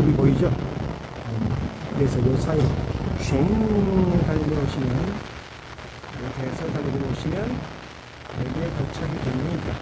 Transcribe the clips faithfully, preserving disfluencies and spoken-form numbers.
저기 보이죠? 그래서 요 사이로 쉥 달려오시면, 이렇게 해서 달려오시면 여기에 도착이 됩니다.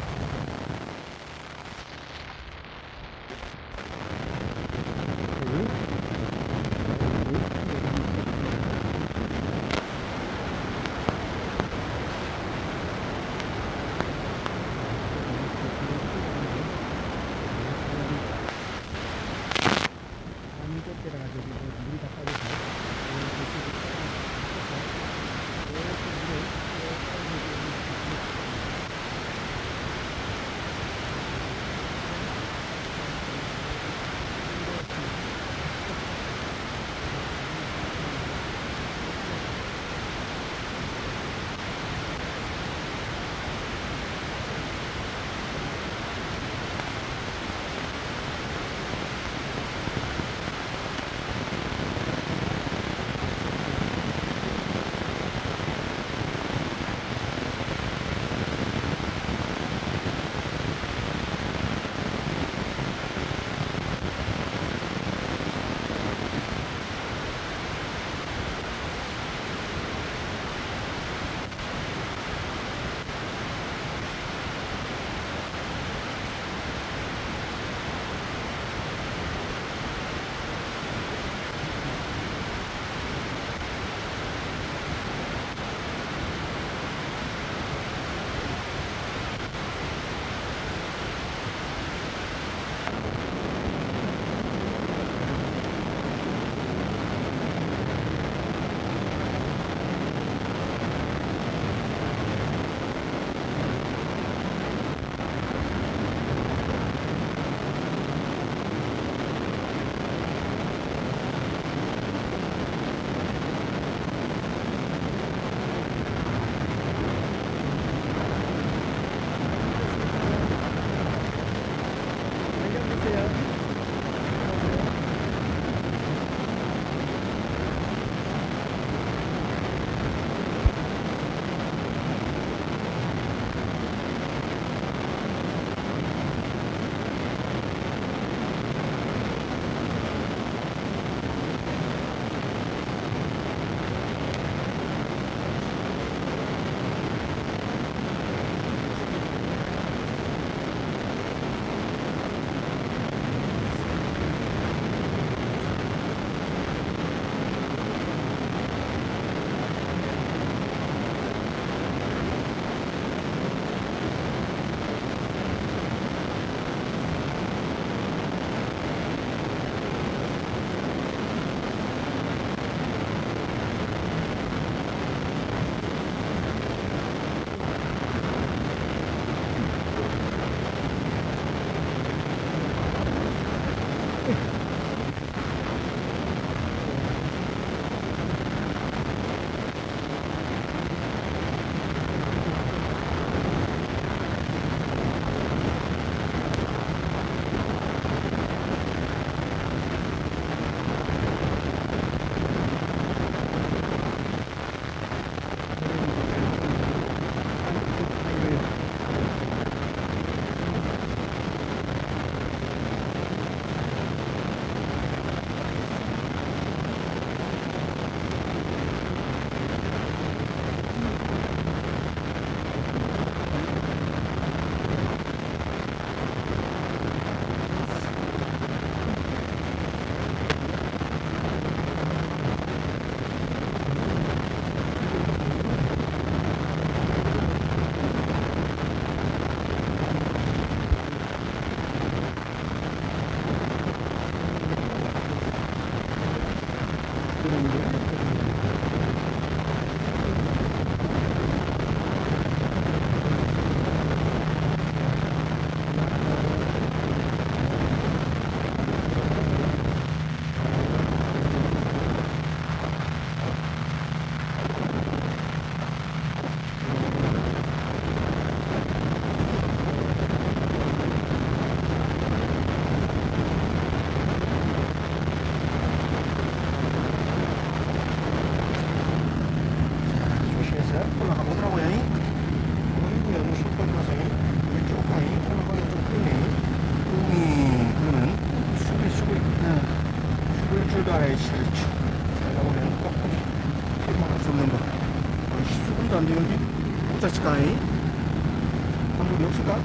물도 안에 실을 쭉 나오면 꼼꼼히 막을 수 없는 거. 어, 수분도 안 되는데 어쩌실까이? 방법이 없을까?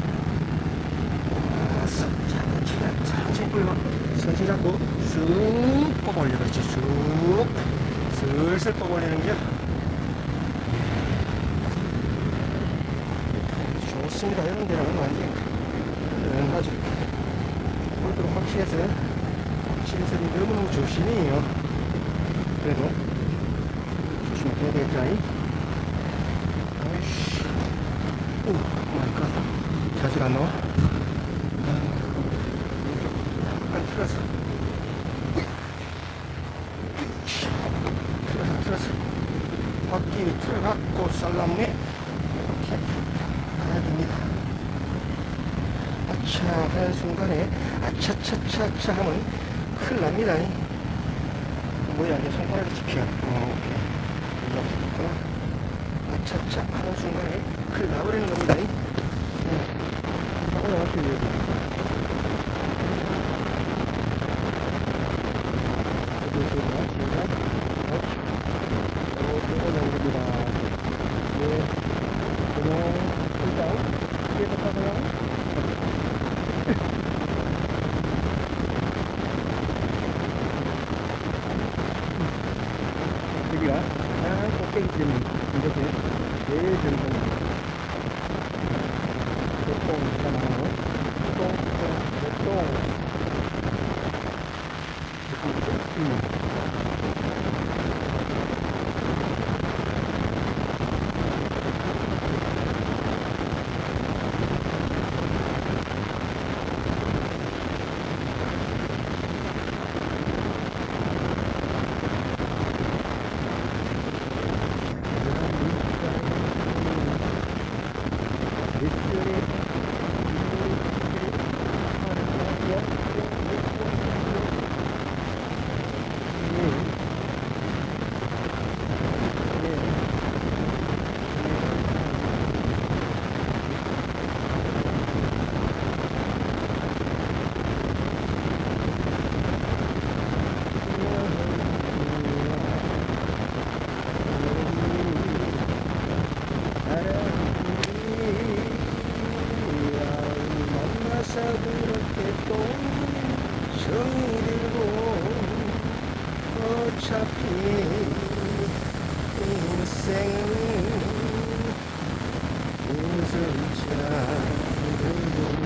아싸, 자, 치가 천천히 끌고 천천히 잡고 쑥 뽑아 올려. 그렇지. 쑥 슬슬 뽑아 올리는 게 좋습니다. 이런 데는 완전히 음, 아주 골프로 확실해서 실설이 너무너무 조심해요. 그래도 조심해야 되겠다. 아이씨, 오 마이 갓, 자질 안 나와. 약간 틀어서 틀어서 틀어서 바퀴 틀어갖고 살라무에 이렇게 가야 됩니다. 아차 하는 순간에 아차차차차 하면 큰일 납니다. 뭐야, 이제 손가락이 집혀. 어, 오케이. 이렇구나. 아차차 하는 순간에 큰일 나버리는 겁니다. 하고 나왔지, 여기. 여기, 여기, 여기, 어, 이거 나옵니다. 예, 그냥, 일단, 뒤에서 타고요. 여기가 아 꼭대기 때문에 이렇게 제일 정상입니다. 보통 일단 나오고 보통 보통 보통 그렇게 또 정이 들고 어차피 인생은 웃음이 잘 들고